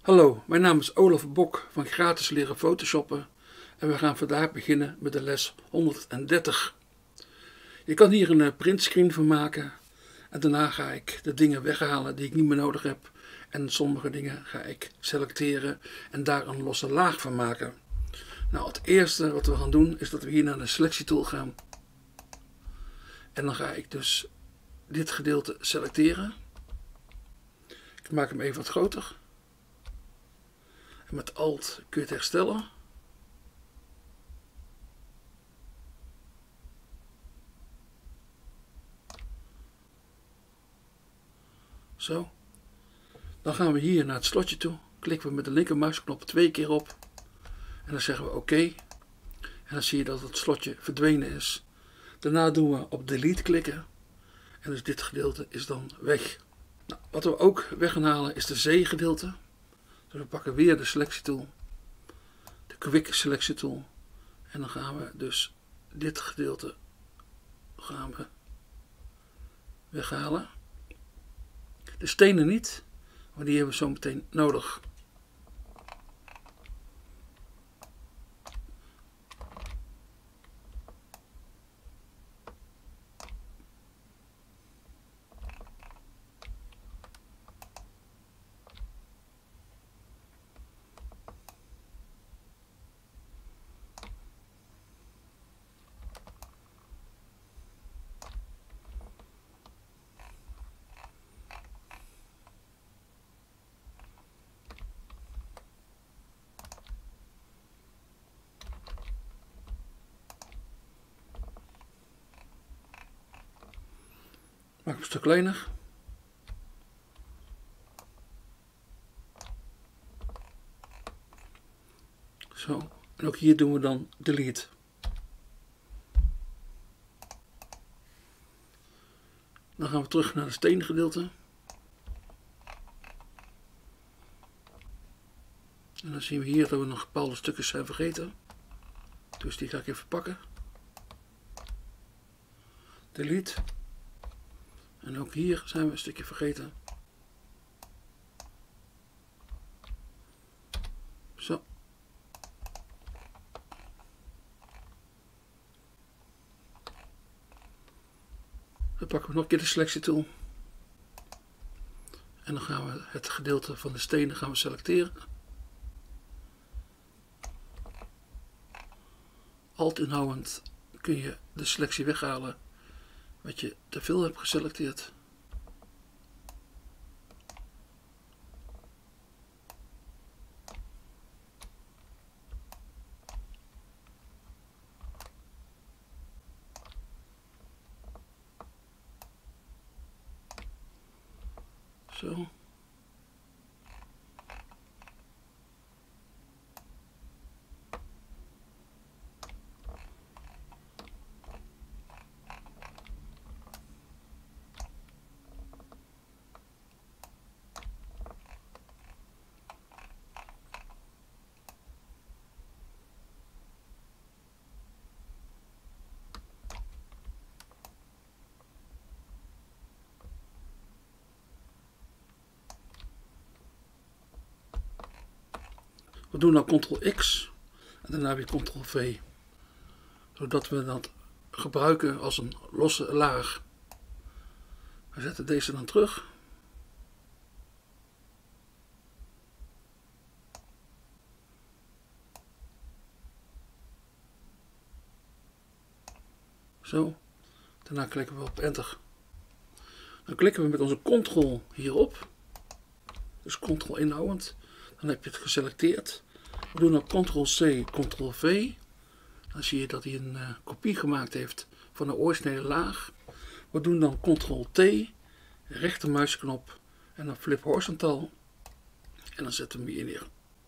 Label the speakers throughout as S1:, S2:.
S1: Hallo, mijn naam is Olaf Bok van Gratis Leren Photoshoppen en we gaan vandaag beginnen met de les 130. Je kan hier een printscreen van maken en daarna ga ik de dingen weghalen die ik niet meer nodig heb en sommige dingen ga ik selecteren en daar een losse laag van maken. Nou, het eerste wat we gaan doen is dat we hier naar de selectietool gaan en dan ga ik dus dit gedeelte selecteren. Ik maak hem even wat groter. En met Alt kun je het herstellen. Zo. Dan gaan we hier naar het slotje toe. Klikken we met de linkermuisknop 2 keer op. En dan zeggen we oké. En dan zie je dat het slotje verdwenen is. Daarna doen we op delete klikken. En dus dit gedeelte is dan weg. Nou, wat we ook weg gaan halen is de Z-gedeelte. Dus we pakken weer de selectietool, de quick selectietool en dan gaan we dus dit gedeelte weghalen. De stenen niet, want die hebben we zo meteen nodig. Maak een stuk kleiner. Zo. En ook hier doen we dan delete. Dan gaan we terug naar het steengedeelte. En dan zien we hier dat we nog bepaalde stukjes zijn vergeten. Dus die ga ik even pakken. Delete. En ook hier zijn we een stukje vergeten. Zo. Dan pakken we nog een keer de selectietool. En dan gaan we het gedeelte van de stenen gaan we selecteren. Alt inhoudend kun je de selectie weghalen wat je te veel hebt geselecteerd. Zo. We doen dan Ctrl-X en daarna weer Ctrl-V. Zodat we dat gebruiken als een losse laag. We zetten deze dan terug. Zo. Daarna klikken we op Enter. Dan klikken we met onze Ctrl hierop. Dus Ctrl inhoudend. Dan heb je het geselecteerd. We doen dan Ctrl-C, Ctrl-V. Dan zie je dat hij een kopie gemaakt heeft van de originele laag. We doen dan Ctrl-T, rechtermuisknop en dan flip horizontaal. En dan zetten we hem hier neer.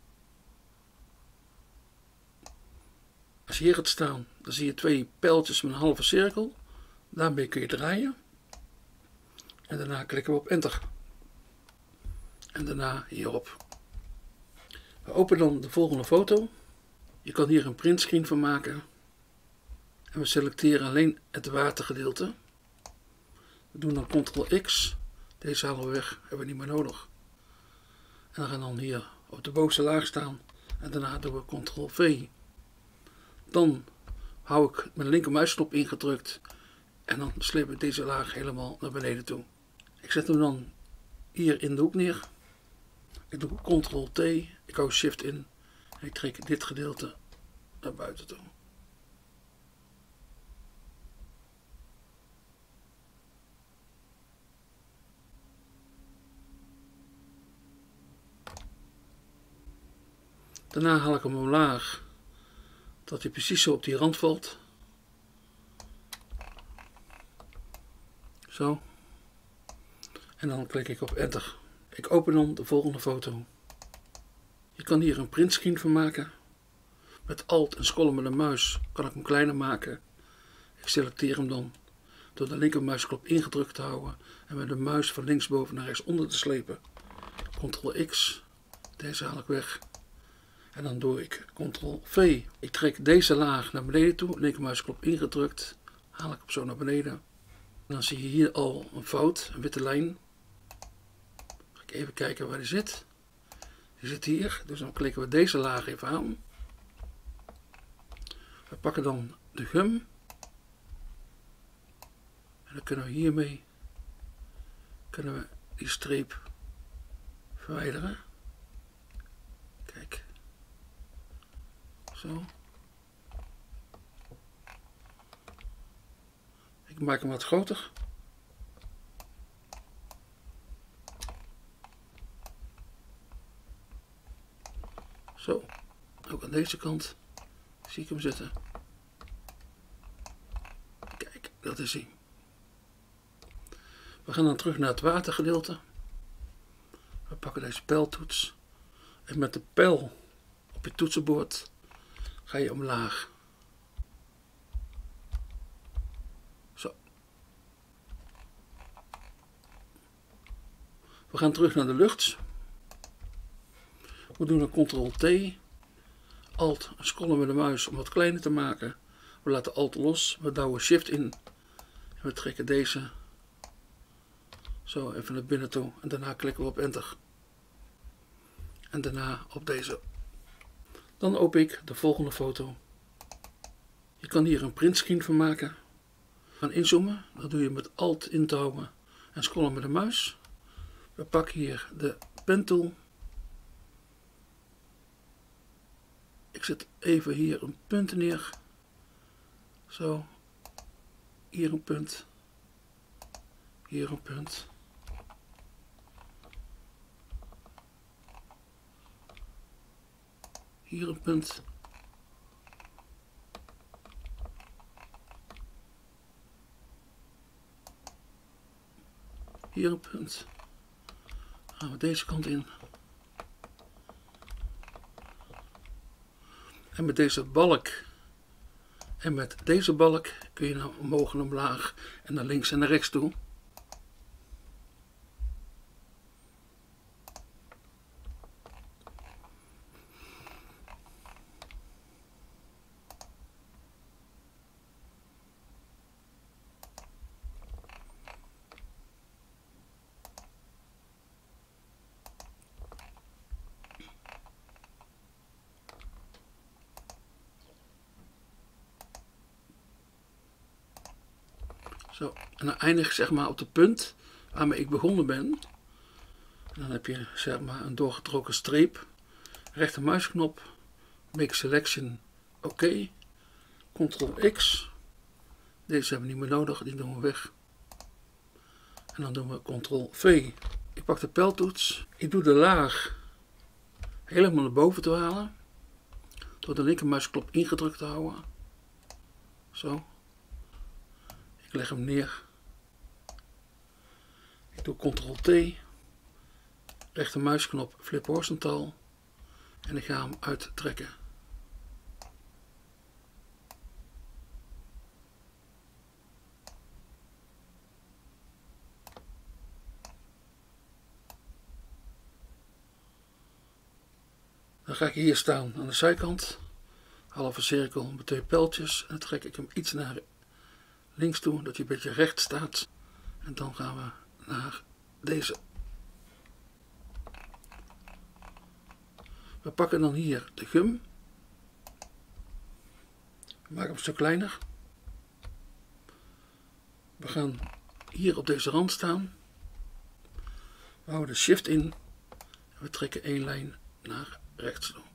S1: Als je hier gaat staan, dan zie je 2 pijltjes met een halve cirkel. Daarmee kun je draaien. En daarna klikken we op Enter. En daarna hierop. We openen dan de volgende foto. Je kan hier een printscreen van maken. En we selecteren alleen het watergedeelte. We doen dan Ctrl-X. Deze halen we weg, hebben we niet meer nodig. En dan gaan we dan hier op de bovenste laag staan en daarna doen we Ctrl-V. Dan hou ik mijn linkermuisknop ingedrukt en dan sleep ik deze laag helemaal naar beneden toe. Ik zet hem dan hier in de hoek neer. Ik doe Ctrl-T, ik hou Shift in en ik trek dit gedeelte naar buiten toe. Daarna haal ik hem omlaag, dat hij precies zo op die rand valt. Zo. En dan klik ik op Enter. Ik open dan de volgende foto. Je kan hier een printscreen van maken. Met Alt en scrollen met de muis kan ik hem kleiner maken. Ik selecteer hem dan door de linkermuisknop ingedrukt te houden en met de muis van linksboven naar rechtsonder te slepen. Ctrl-X, deze haal ik weg. En dan doe ik Ctrl-V. Ik trek deze laag naar beneden toe, linkermuisknop ingedrukt, haal ik hem zo naar beneden. En dan zie je hier al een fout, een witte lijn. Ga ik even kijken waar die zit. Die zit hier, dus dan klikken we deze laag even aan. We pakken dan de gum. En dan kunnen we hiermee die streep verwijderen. Kijk. Zo. Ik maak hem wat groter. Zo. Ook aan deze kant zie ik hem zitten. Kijk, dat is hij. We gaan dan terug naar het watergedeelte. We pakken deze pijltoets. En met de pijl op je toetsenbord ga je omlaag. Zo. We gaan terug naar de lucht. We doen een Ctrl-T. Alt en scrollen met de muis om wat kleiner te maken. We laten Alt los. We douwen Shift in. En we trekken deze zo even naar binnen toe. En daarna klikken we op Enter. En daarna op deze. Dan open ik de volgende foto. Je kan hier een printscreen van maken. Gaan inzoomen. Dat doe je met Alt in te houden en scrollen met de muis. We pakken hier de pen tool. Ik zet even hier een punt neer. Zo. Hier een punt. Hier een punt. Hier een punt. Hier een punt. Dan gaan we deze kant in. En met deze balk en met deze balk kun je naar omhoog en omlaag en naar links en naar rechts toe. Zo, en dan eindig ik zeg maar op de punt waarmee ik begonnen ben. En dan heb je zeg maar een doorgetrokken streep. Rechtermuisknop, Make Selection, oké. Ctrl-X. Deze hebben we niet meer nodig, die doen we weg. En dan doen we Ctrl-V. Ik pak de pijltoets. Ik doe de laag helemaal naar boven te halen. Door de linkermuisknop ingedrukt te houden. Zo. Ik leg hem neer. Ik doe Ctrl-T. Rechtermuisknop flip horizontaal. En ik ga hem uittrekken. Dan ga ik hier staan aan de zijkant. Halve cirkel met twee pijltjes. En dan trek ik hem iets naar links toe, dat hij een beetje recht staat. En dan gaan we naar deze. We pakken dan hier de gum. We maken hem een stuk kleiner. We gaan hier op deze rand staan. We houden de shift in. En we trekken één lijn naar rechts toe.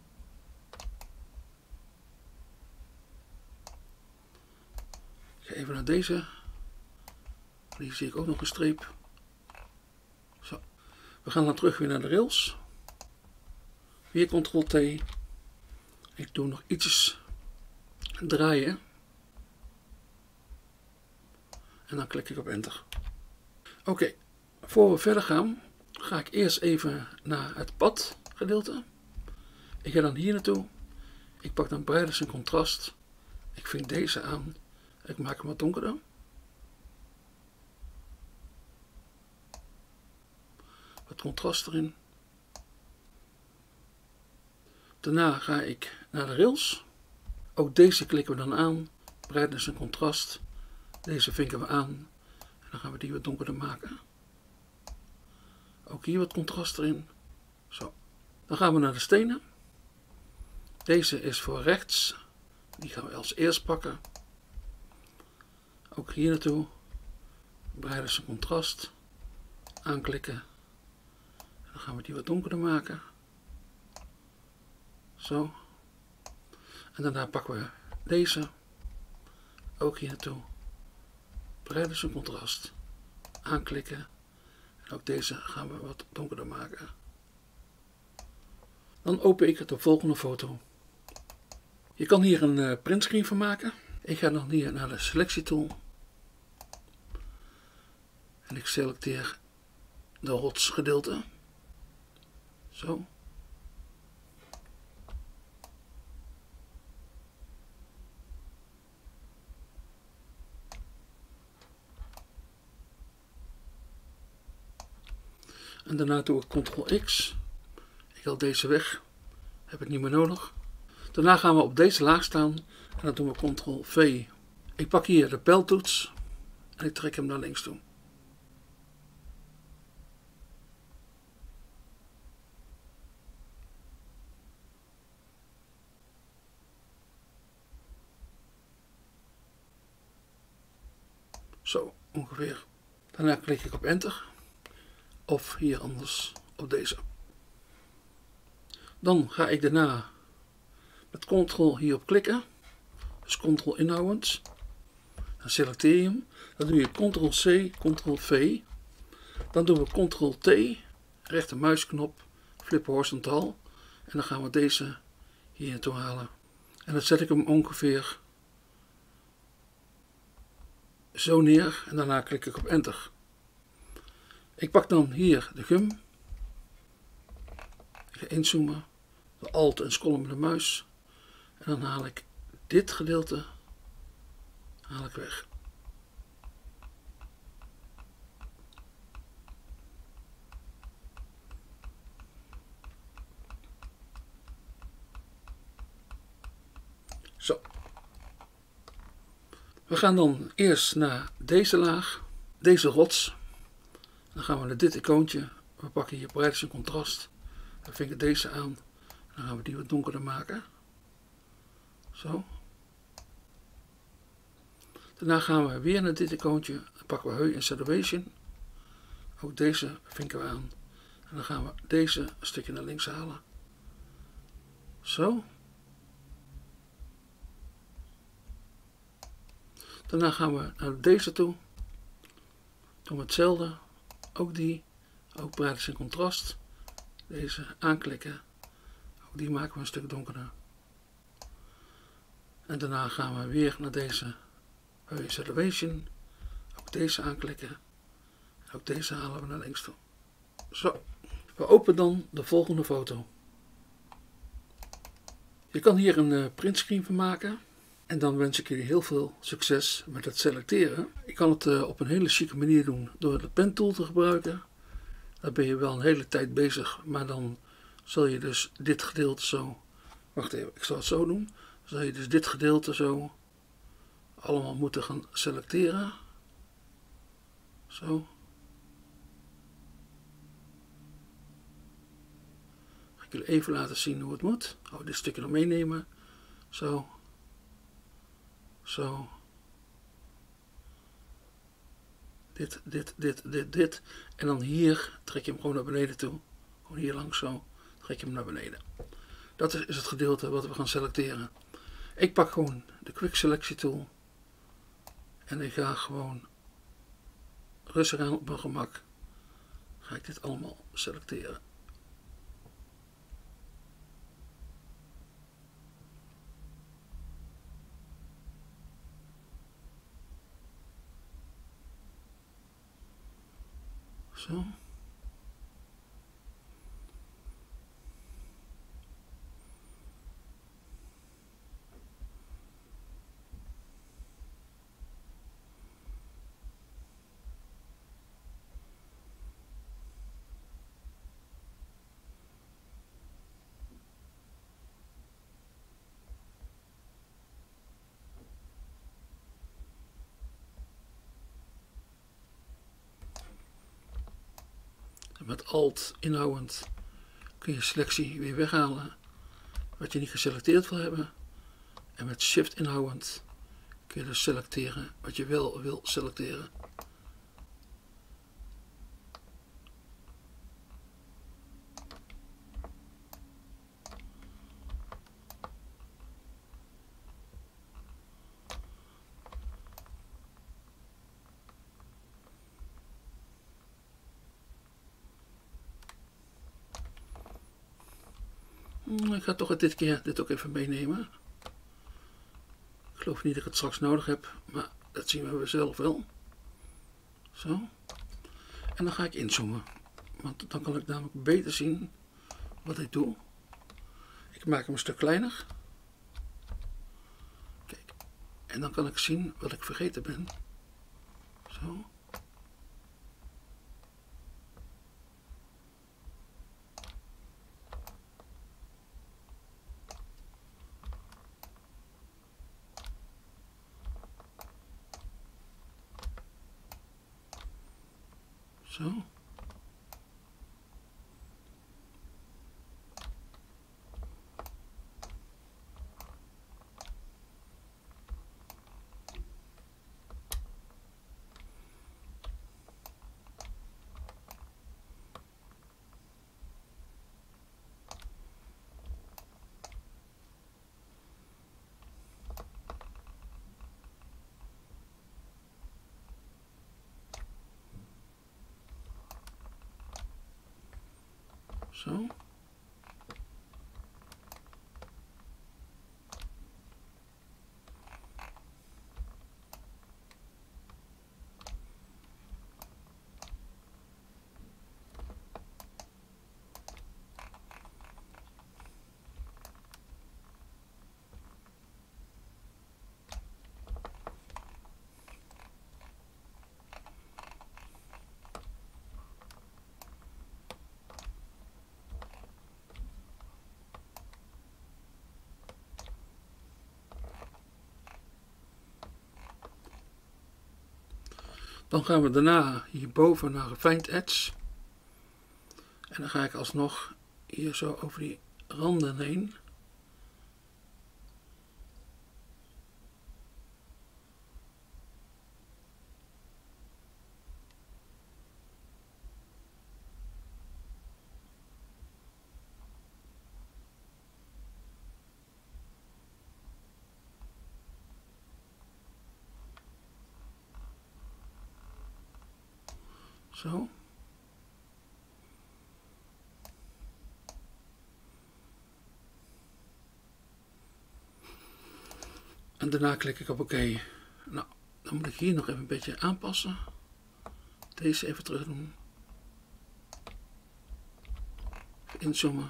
S1: Ik ga even naar deze. Hier zie ik ook nog een streep. Zo. We gaan dan terug weer naar de rails. Weer Ctrl-T. Ik doe nog ietsjes draaien. En dan klik ik op enter. Oké, voor we verder gaan, ga ik eerst even naar het pad gedeelte. Ik ga dan hier naartoe. Ik pak dan brightness en contrast. Ik vink deze aan. Ik maak hem wat donkerder. Wat contrast erin. Daarna ga ik naar de rails. Ook deze klikken we dan aan. Brightness en contrast. Deze vinken we aan. En dan gaan we die wat donkerder maken. Ook hier wat contrast erin. Zo. Dan gaan we naar de stenen. Deze is voor rechts. Die gaan we als eerst pakken. Ook hier naartoe. Brightness en contrast. Aanklikken. En dan gaan we die wat donkerder maken. Zo. En daarna pakken we deze. Ook hier naartoe. Brightness en contrast. Aanklikken. En ook deze gaan we wat donkerder maken. Dan open ik de volgende foto. Je kan hier een printscreen van maken. Ik ga dan hier naar de selectietool. En ik selecteer de rotsgedeelte. Zo. En daarna doe ik Ctrl-X. Ik haal deze weg. Heb ik niet meer nodig. Daarna gaan we op deze laag staan. En dan doen we Ctrl-V. Ik pak hier de pijltoets. En ik trek hem naar links toe. Zo ongeveer. Daarna klik ik op enter. Of hier anders op deze. Dan ga ik daarna met Ctrl hierop klikken. Dus Ctrl inhoudend. Dan selecteer je hem. Dan doe je Ctrl-C, Ctrl-V. Dan doen we Ctrl-T. Rechtermuisknop. Flippen horizontaal. En dan gaan we deze hier naartoe halen. En dan zet ik hem ongeveer zo neer. En daarna klik ik op enter. Ik pak dan hier de gum. Ik ga inzoomen. De alt en scrollen met de muis. En dan haal ik dit gedeelte weg. Zo. We gaan dan eerst naar deze laag. Deze rots. Dan gaan we naar dit icoontje. We pakken hier brightness en contrast. Dan vinken deze aan. Dan gaan we die wat donkerder maken. Zo. Daarna gaan we weer naar dit icoontje. Dan pakken we Hue en Saturation. Ook deze vinken we aan. En dan gaan we deze een stukje naar links halen. Zo. Daarna gaan we naar deze toe. Doen we hetzelfde. Ook die. Ook brightness en contrast. Deze aanklikken. Ook die maken we een stuk donkerder. En daarna gaan we weer naar deze Hue Saturation. Ook deze aanklikken. En ook deze halen we naar links toe. Zo. We openen dan de volgende foto. Je kan hier een printscreen van maken. En dan wens ik jullie heel veel succes met het selecteren. Je kan het op een hele chique manier doen door de pen tool te gebruiken. Daar ben je wel een hele tijd bezig, maar dan zal je dus dit gedeelte zo... Wacht even, ik zal het zo doen. Dan zal je dus dit gedeelte zo allemaal moeten gaan selecteren. Zo. Ga ik jullie even laten zien hoe het moet. Oh, dit stukje nog meenemen. Zo. Zo. Dit. En dan hier trek je hem gewoon naar beneden toe. Gewoon hier langs zo. Trek je hem naar beneden. Dat is het gedeelte wat we gaan selecteren. Ik pak gewoon de Quick Selection Tool. En ik ga gewoon rustig aan op mijn gemak. Ga ik dit allemaal selecteren. Zo. Met Alt inhoudend kun je selectie weer weghalen wat je niet geselecteerd wil hebben. En met Shift inhoudend kun je dus selecteren wat je wel wil selecteren. Ik ga toch dit keer dit ook even meenemen. Ik geloof niet dat ik het straks nodig heb, maar dat zien we zelf wel. Zo. En dan ga ik inzoomen, want dan kan ik namelijk beter zien wat ik doe. Ik maak hem een stuk kleiner. Kijk. En dan kan ik zien wat ik vergeten ben. Zo. Zo. Zo. Dan gaan we daarna hierboven naar Refined Edge. En dan ga ik alsnog hier zo over die randen heen. Zo. En daarna klik ik op oké. Nou, dan moet ik hier nog even een beetje aanpassen. Deze even terug doen. Even inzoomen.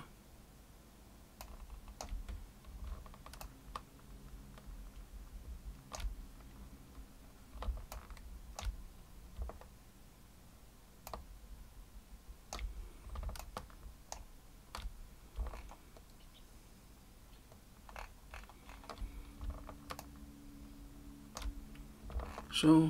S1: Zo.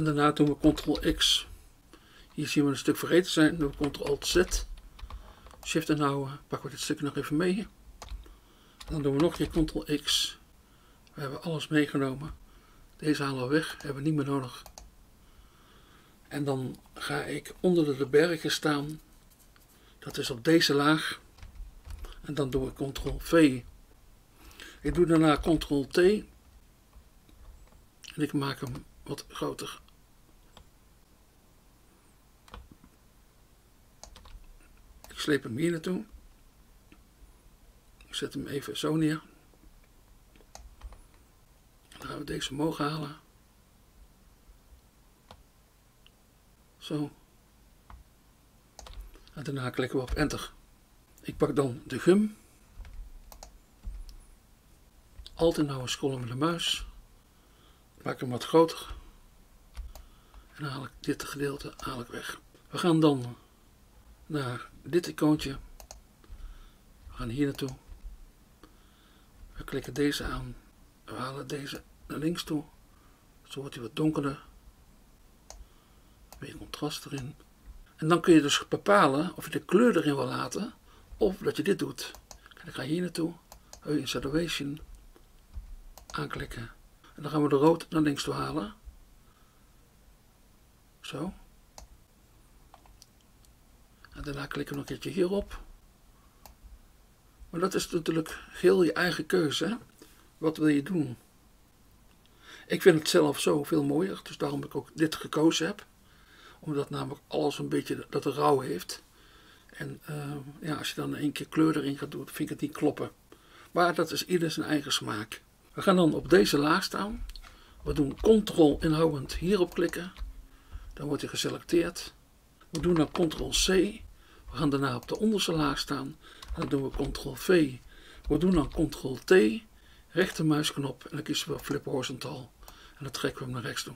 S1: En daarna doen we Ctrl X. Hier zien we een stuk vergeten zijn. Dan doen we Ctrl Alt Z. Shift en houden. Pakken we dit stukje nog even mee. En dan doen we nog een keer Ctrl X. We hebben alles meegenomen. Deze halen we weg. Hebben we niet meer nodig. En dan ga ik onder de bergen staan. Dat is op deze laag. En dan doe ik Ctrl V. Ik doe daarna Ctrl T. En ik maak hem wat groter. Ik sleep hem hier naartoe. Ik zet hem even zo neer. Dan gaan we deze omhoog halen. Zo. En daarna klikken we op Enter. Ik pak dan de gum. Alt en houden scrollen met de muis. Maak hem wat groter. En dan haal ik dit gedeelte weg. We gaan dan naar dit icoontje. We gaan hier naartoe. We klikken deze aan. We halen deze naar links toe. Zo wordt hij wat donkerder. Meer contrast erin. En dan kun je dus bepalen of je de kleur erin wil laten. Of dat je dit doet. En dan ga je hier naartoe. Hue in Saturation. Aanklikken. En dan gaan we de rood naar links toe halen. Zo. En daarna klikken we nog een keertje hierop. Maar dat is natuurlijk heel je eigen keuze. Hè? Wat wil je doen? Ik vind het zelf zo veel mooier. Dus daarom ik ook dit gekozen heb. Omdat namelijk alles een beetje dat rauw heeft. En ja, als je dan één keer kleur erin gaat doen, vind ik het niet kloppen. Maar dat is ieder zijn eigen smaak. We gaan dan op deze laag staan. We doen Ctrl inhoudend hierop klikken. Dan wordt hij geselecteerd. We doen dan Ctrl C. We gaan daarna op de onderste laag staan. En dan doen we Ctrl V. We doen dan Ctrl T. Rechtermuisknop. En dan kiezen we Flip Horizontal. En dan trekken we hem naar rechts toe.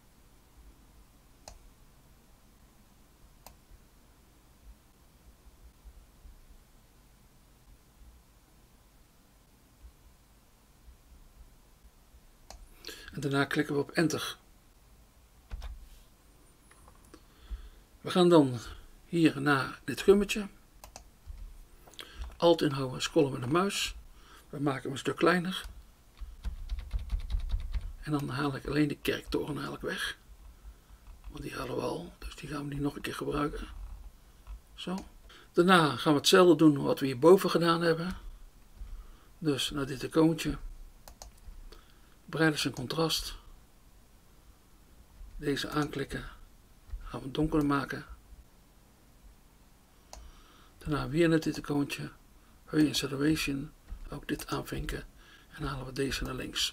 S1: En daarna klikken we op Enter. We gaan dan hier naar dit gummetje. Alt inhouden, scrollen met de muis. We maken hem een stuk kleiner. En dan haal ik alleen de kerktoren weg. Want die hadden we al, dus die gaan we niet nog een keer gebruiken. Zo. Daarna gaan we hetzelfde doen wat we hierboven gedaan hebben. Dus naar dit icoontje. Brightness en contrast. Deze aanklikken. Dan gaan we het donkerder maken. Daarna weer naar dit icoontje. Hue in Saturation. Ook dit aanvinken. En halen we deze naar links.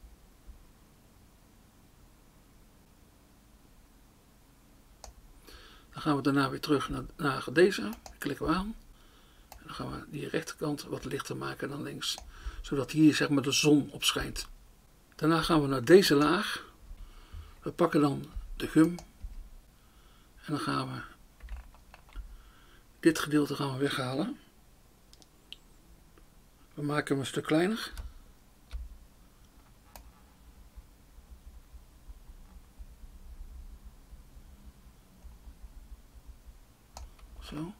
S1: Dan gaan we daarna weer terug naar deze. Klikken we aan. En dan gaan we die rechterkant wat lichter maken dan links. Zodat hier zeg maar de zon op schijnt. Daarna gaan we naar deze laag. We pakken dan de gum. En dan gaan we dit gedeelte weghalen. We maken hem een stuk kleiner. Zo.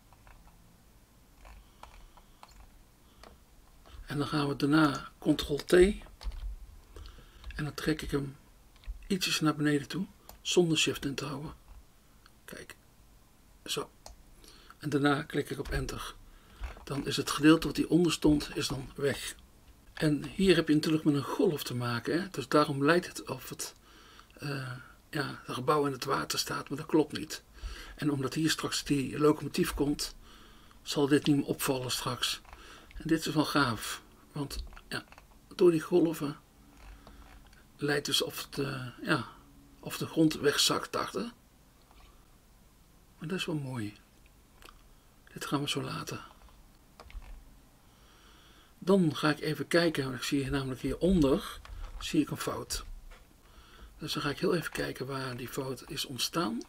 S1: En dan gaan we daarna Ctrl T. En dan trek ik hem ietsjes naar beneden toe. Zonder Shift in te houden. Kijk. Zo. En daarna klik ik op Enter. Dan is het gedeelte wat hieronder stond, is dan weg. En hier heb je natuurlijk met een golf te maken. Hè? Dus daarom lijkt het of het gebouw in het water staat, maar dat klopt niet. En omdat hier straks die locomotief komt, zal dit niet meer opvallen straks. En dit is wel gaaf. Want ja, door die golven lijkt dus of de grond wegzakt daarachter. Maar dat is wel mooi. Dit gaan we zo laten. Dan ga ik even kijken, want ik zie namelijk hieronder zie ik een fout. Dus dan ga ik heel even kijken waar die fout is ontstaan.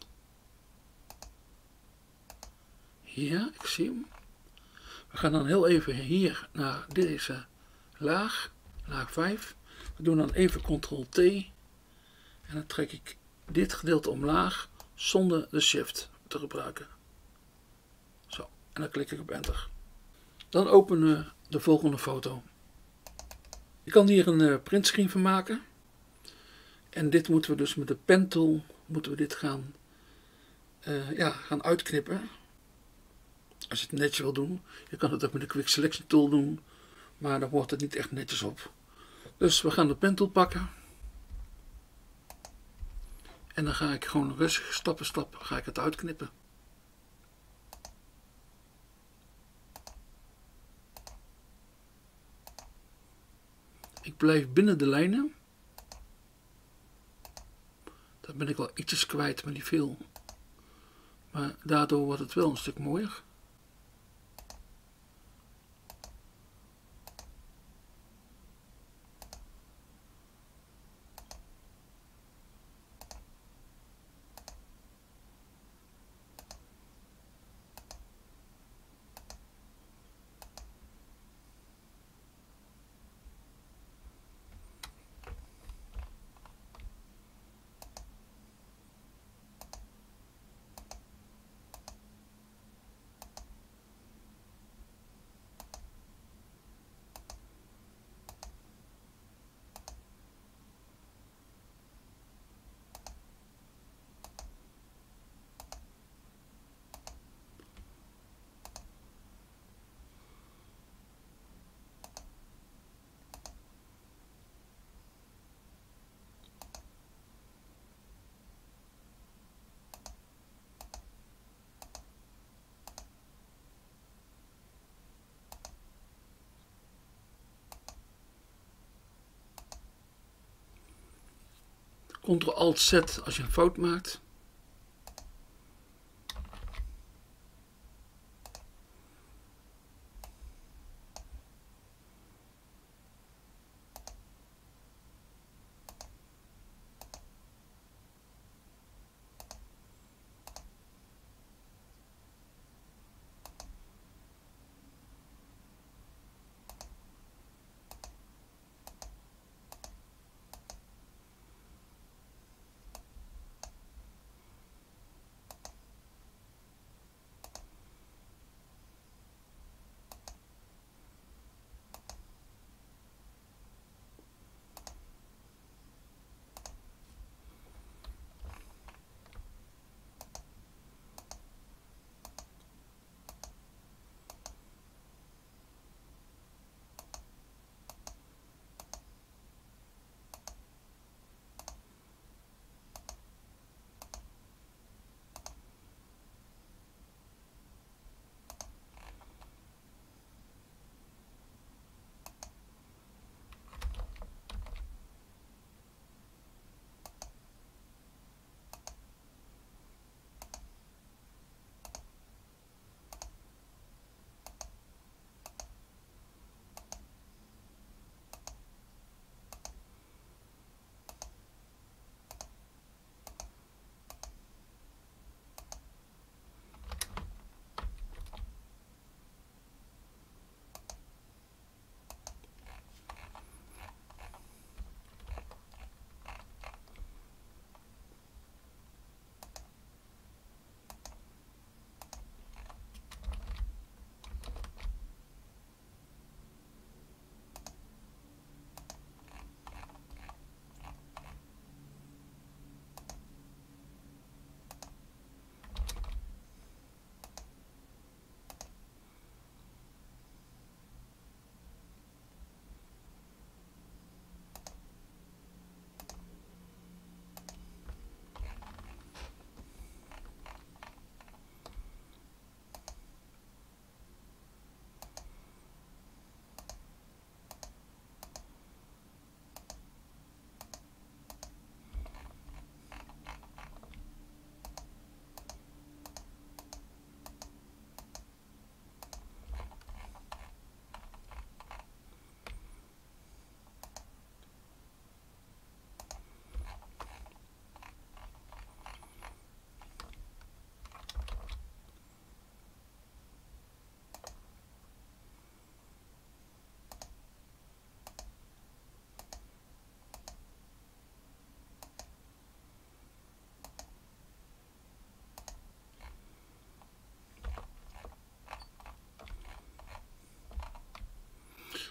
S1: Ja, ik zie hem. We gaan dan heel even hier naar deze laag 5. We doen dan even Ctrl T. En dan trek ik dit gedeelte omlaag zonder de shift te gebruiken. Zo, en dan klik ik op enter. Dan openen we de volgende foto. Je kan hier een printscreen van maken. En dit moeten we dus met de pen tool dit gaan uitknippen. Als je het netjes wil doen. Je kan het ook met de Quick Selection tool doen. Maar dan wordt het niet echt netjes op. Dus we gaan de pen tool pakken. En dan ga ik gewoon rustig stap voor stap ga ik het uitknippen. Ik blijf binnen de lijnen. Dat ben ik wel ietsjes kwijt, maar niet veel. Maar daardoor wordt het wel een stuk mooier. Ctrl-Alt-Z als je een fout maakt.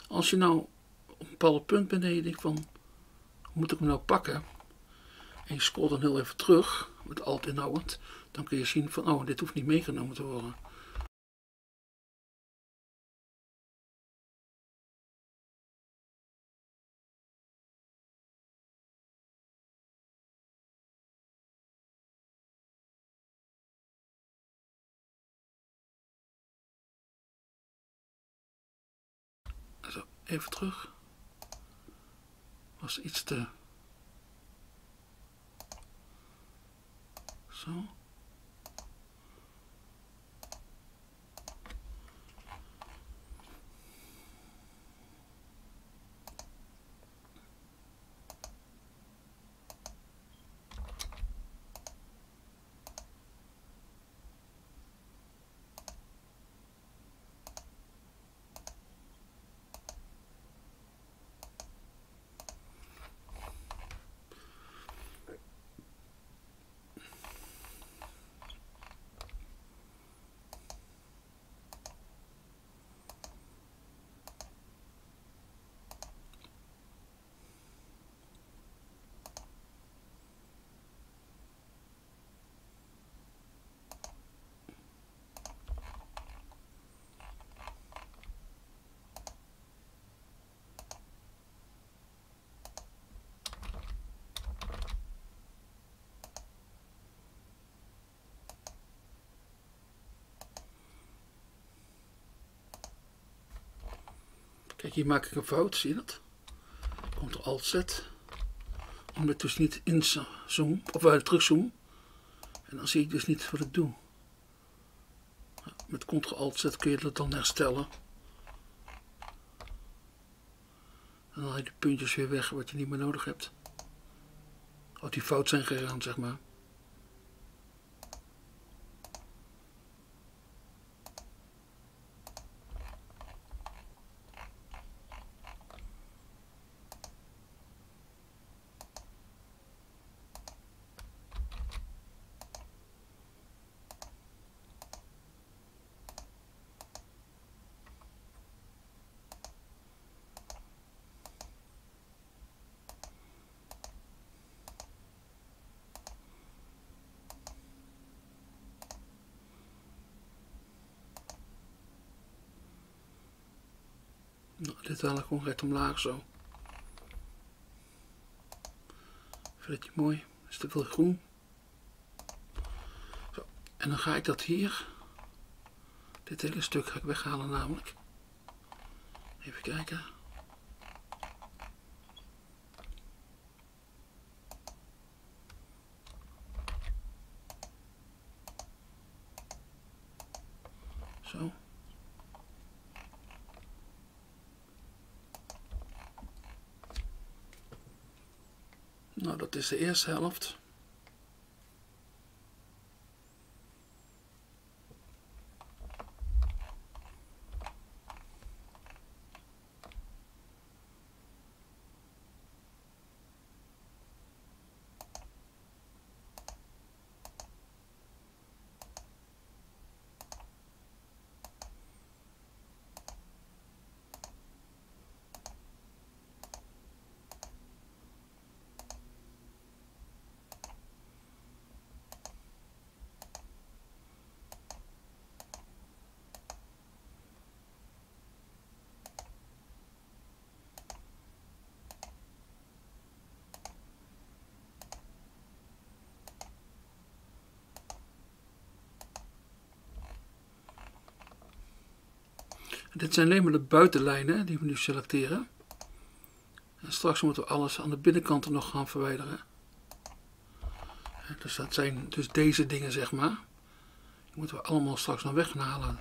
S1: Als je nou op een bepaald punt bent en je denkt van, hoe moet ik hem nou pakken? En je scrolt dan heel even terug, met alt inhoudend, dan kun je zien van, oh, dit hoeft niet meegenomen te worden. Zo, even terug. Was iets te... Zo. Kijk, hier maak ik een fout, zie je dat? Ctrl-Alt-Z. Omdat ik dus niet inzoom, of terugzoom. En dan zie ik dus niet wat ik doe. Met Ctrl-Alt-Z kun je dat dan herstellen. En dan haal je die puntjes weer weg wat je niet meer nodig hebt. Of die fout zijn gegaan, zeg maar. Nou, dit haal ik gewoon recht omlaag zo. Vind je mooi? Is te veel groen. Zo. En dan ga ik dat hier. Dit hele stuk ga ik weghalen namelijk. Even kijken. Zo. Nou, dat is de eerste helft. Dit zijn alleen maar de buitenlijnen die we nu selecteren. En straks moeten we alles aan de binnenkant nog gaan verwijderen. Dus dat zijn dus deze dingen, zeg maar. Die moeten we allemaal straks nog weg gaan halen.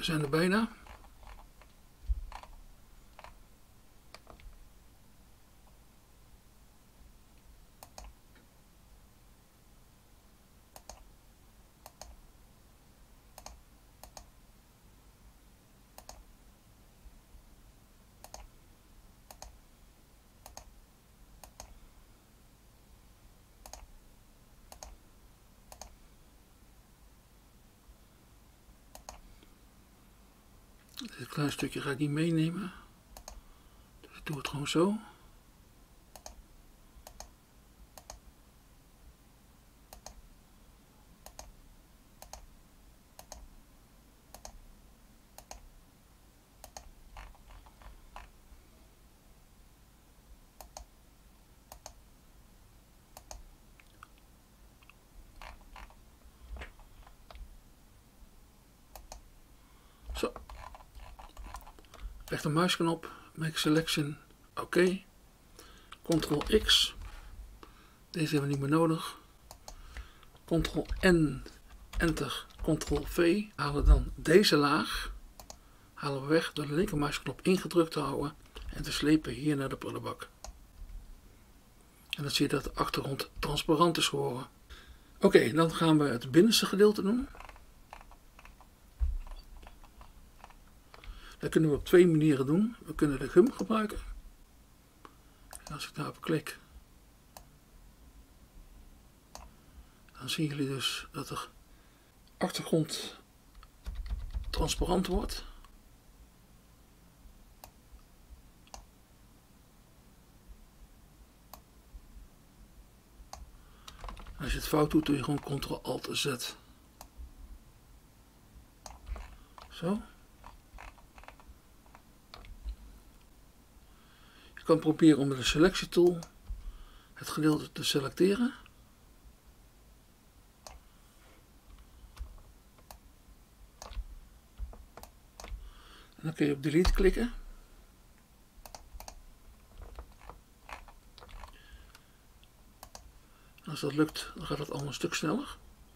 S1: We zijn er bijna. Dit klein stukje ga ik niet meenemen. Dus ik doe het gewoon zo. Zo. Rechtermuisknop, make selection, oké. Ctrl X, deze hebben we niet meer nodig. Ctrl N, enter, Ctrl V, halen dan deze laag, halen we weg door de linkermuisknop ingedrukt te houden en te slepen hier naar de prullenbak. En dan zie je dat de achtergrond transparant is geworden. Oké, dan gaan we het binnenste gedeelte doen. Dat kunnen we op twee manieren doen. We kunnen de gum gebruiken. En als ik daarop klik, dan zien jullie dus dat de achtergrond transparant wordt. En als je het fout doet, doe je gewoon Ctrl-Alt-Z. Zo. Je kan proberen om met de selectietool het gedeelte te selecteren. En dan kun je op delete klikken. Als dat lukt, dan gaat het allemaal een stuk sneller.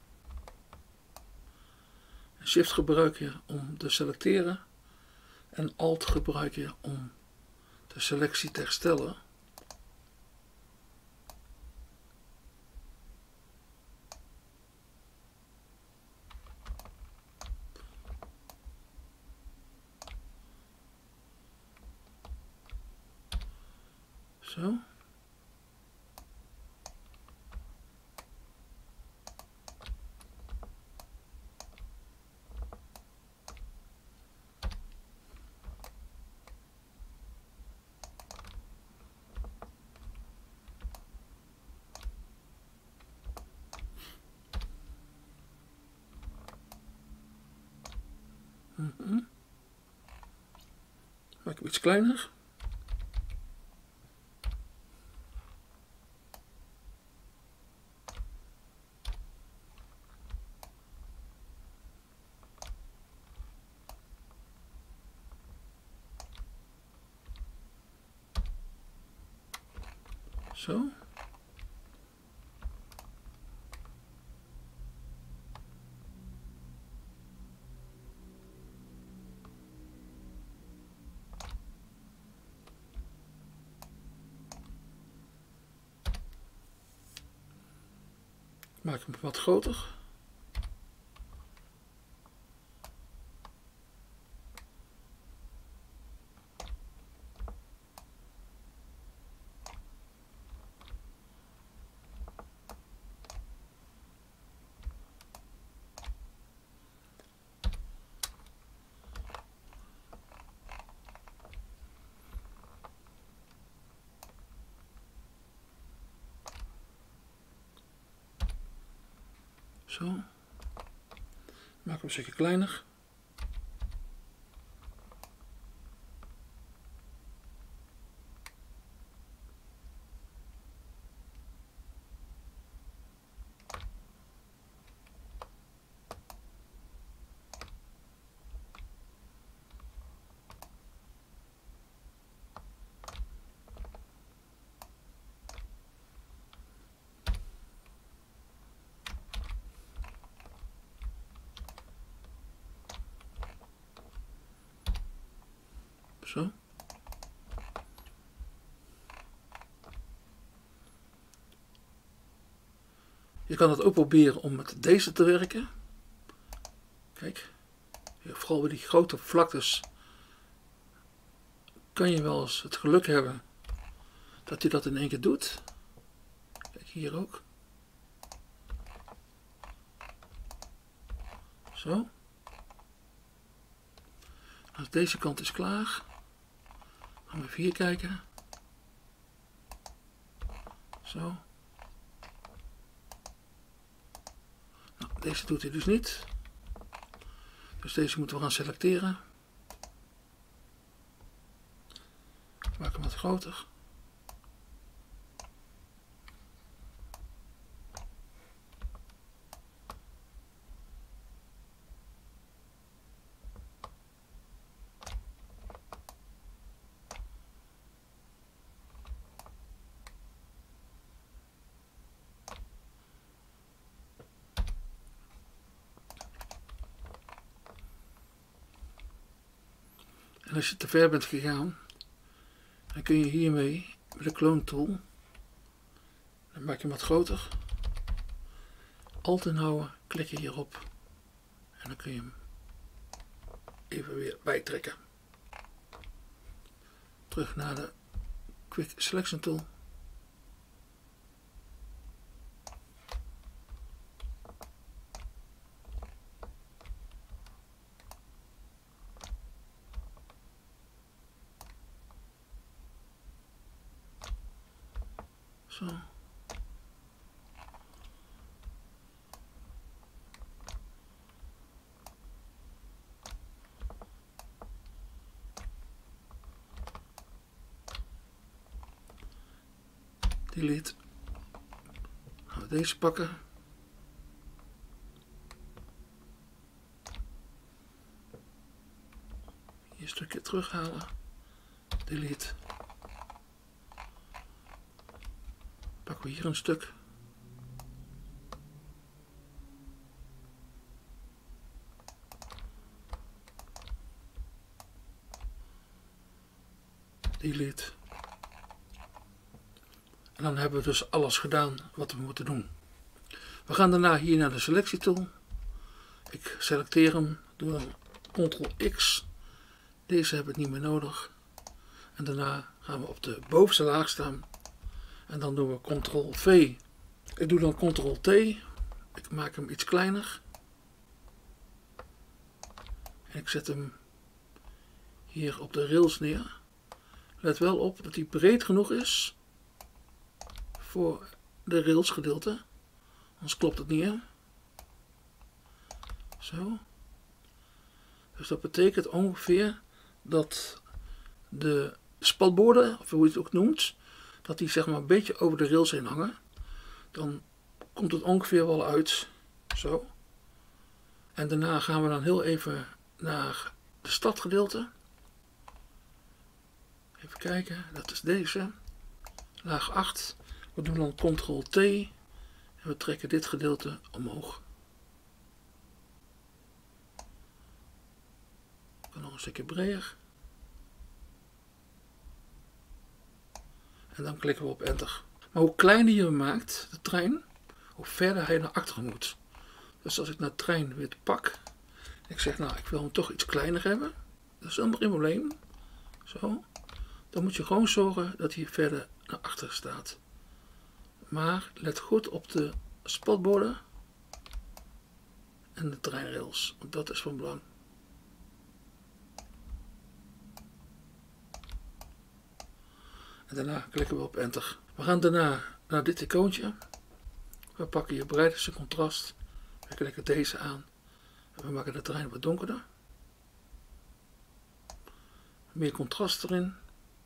S1: Shift gebruik je om te selecteren en Alt gebruik je om de selectie te herstellen. Zo. Maak hem iets kleiner. Zo. Maak hem wat groter. Zo. Maak hem een stukje kleiner. Zo. Je kan het ook proberen om met deze te werken. Kijk, vooral bij die grote vlaktes kan je wel eens het geluk hebben dat hij dat in één keer doet. Kijk, hier ook. Zo. Als deze kant is klaar, gaan we even hier kijken. Zo. Nou, deze doet hij dus niet. Dus deze moeten we gaan selecteren. Maak hem wat groter. En als je te ver bent gegaan, dan kun je hiermee met de clone tool, dan maak je hem wat groter, Alt inhouden, klik je hierop en dan kun je hem even weer bijtrekken. Terug naar de Quick Selection tool. Zo. Delete. Gaan we deze pakken. Hier een stukje terughalen. Delete. Pakken we hier een stuk. Delete. En dan hebben we dus alles gedaan wat we moeten doen. We gaan daarna hier naar de selectietool. Ik selecteer hem, doe dan Ctrl X. Deze hebben we niet meer nodig. En daarna gaan we op de bovenste laag staan. En dan doen we Ctrl V. Ik doe dan Ctrl T. Ik maak hem iets kleiner. En ik zet hem hier op de rails neer. Let wel op dat hij breed genoeg is voor de rails gedeelte. Anders klopt het niet, hè? Zo. Dus dat betekent ongeveer dat de spatborden, of hoe je het ook noemt, dat die zeg maar een beetje over de rails heen hangen. Dan komt het ongeveer wel uit. Zo. En daarna gaan we dan heel even naar de stadgedeelte. Even kijken, dat is deze. Laag 8. We doen dan Ctrl T. En we trekken dit gedeelte omhoog. Dan nog een stukje breder. En dan klikken we op Enter. Maar hoe kleiner je hem maakt, de trein, hoe verder hij naar achteren moet. Dus als ik naar de trein weer pak, ik zeg nou ik wil hem toch iets kleiner hebben, dat is helemaal geen probleem. Zo. Dan moet je gewoon zorgen dat hij verder naar achteren staat. Maar let goed op de spatborden en de treinrails, want dat is van belang. En daarna klikken we op Enter. We gaan daarna naar dit icoontje. We pakken hier breedste contrast. We klikken deze aan. En we maken de trein wat donkerder. Meer contrast erin.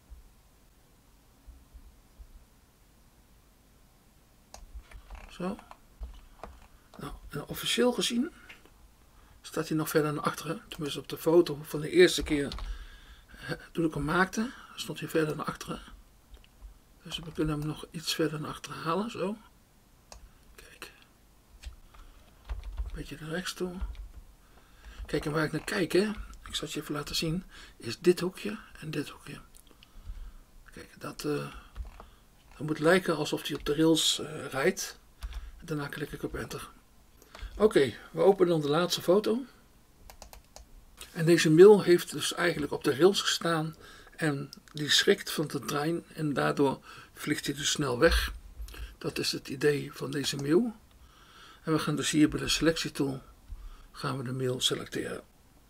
S1: Zo. Nou, en officieel gezien staat hij nog verder naar achteren. Tenminste op de foto van de eerste keer toen ik hem maakte, stond hij verder naar achteren. Dus we kunnen hem nog iets verder naar achteren halen. Zo. Kijk. Een beetje naar rechts toe. Kijk, en waar ik naar kijk, hè. Ik ik zal het je even laten zien, is dit hoekje en dit hoekje. Kijk, dat moet lijken alsof hij op de rails rijdt. En daarna klik ik op enter. Oké, we openen dan de laatste foto. En deze mail heeft dus eigenlijk op de rails gestaan en die schrikt van de trein en daardoor vliegt hij dus snel weg. Dat is het idee van deze mail. En we gaan dus hier bij de selectietool gaan we de mail selecteren.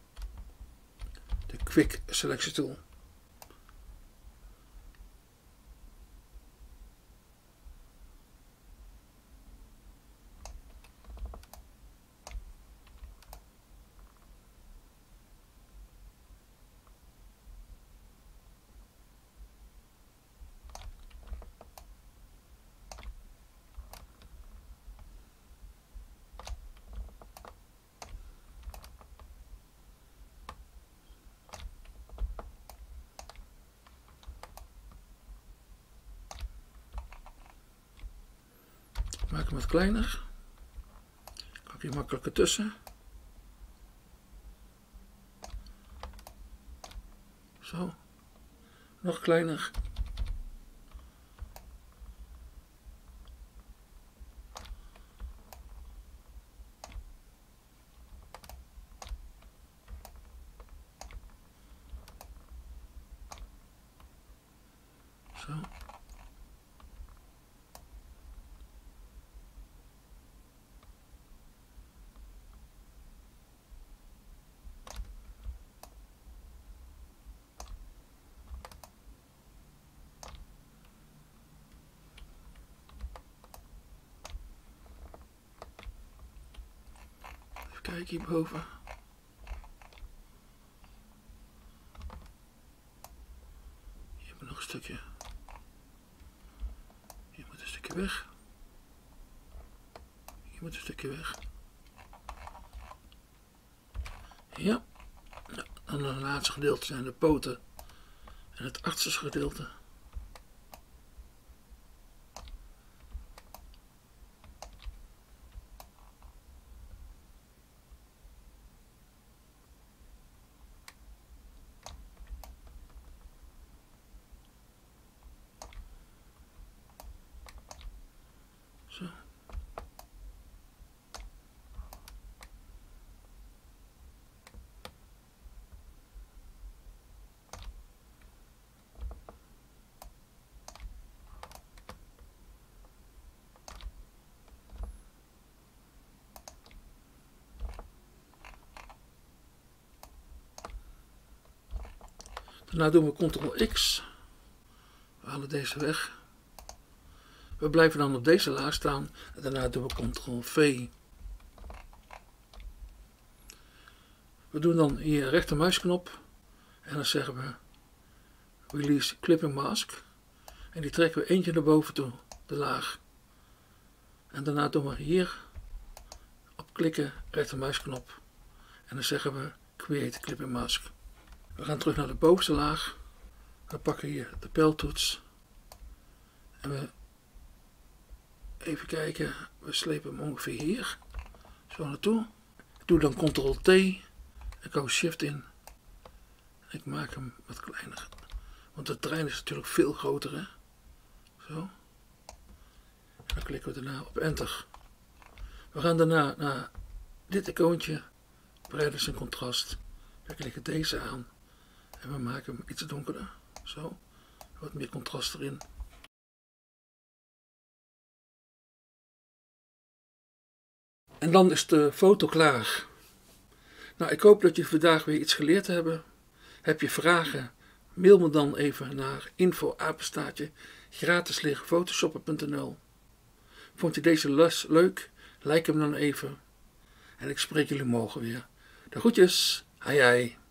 S1: De Quick Selection Tool. Maak hem wat kleiner. Kan ik hier makkelijker tussen. Zo. Nog kleiner. Zo. Even kijken hierboven. Hier hebben we nog een stukje. Hier moet een stukje weg. Hier moet een stukje weg. Ja. Nou, dan het laatste gedeelte zijn de poten en het achterste gedeelte. Zo. Daarna doen we Ctrl-X. We halen deze weg. We blijven dan op deze laag staan en daarna doen we Ctrl-V. We doen dan hier rechtermuisknop en dan zeggen we Release Clipping Mask. En die trekken we eentje naar boven toe, de laag. En daarna doen we hier op klikken, rechtermuisknop. En dan zeggen we Create Clipping Mask. We gaan terug naar de bovenste laag. We pakken hier de pijltoets. En we even kijken, we slepen hem ongeveer hier. Zo naartoe. Ik doe dan Ctrl-T. Ik hou Shift in. En ik maak hem wat kleiner. Want de trein is natuurlijk veel groter, hè. Zo. En dan klikken we daarna op Enter. We gaan daarna naar dit icoontje. Brightness en contrast. We klikken deze aan. En we maken hem iets donkerder. Zo. Wat meer contrast erin. En dan is de foto klaar. Nou, ik hoop dat je vandaag weer iets geleerd hebt. Heb je vragen? Mail me dan even naar info@gratislerenphotoshoppen.nl. Vond je deze les leuk? Like hem dan even. En ik spreek jullie morgen weer. De groetjes. Hai hai.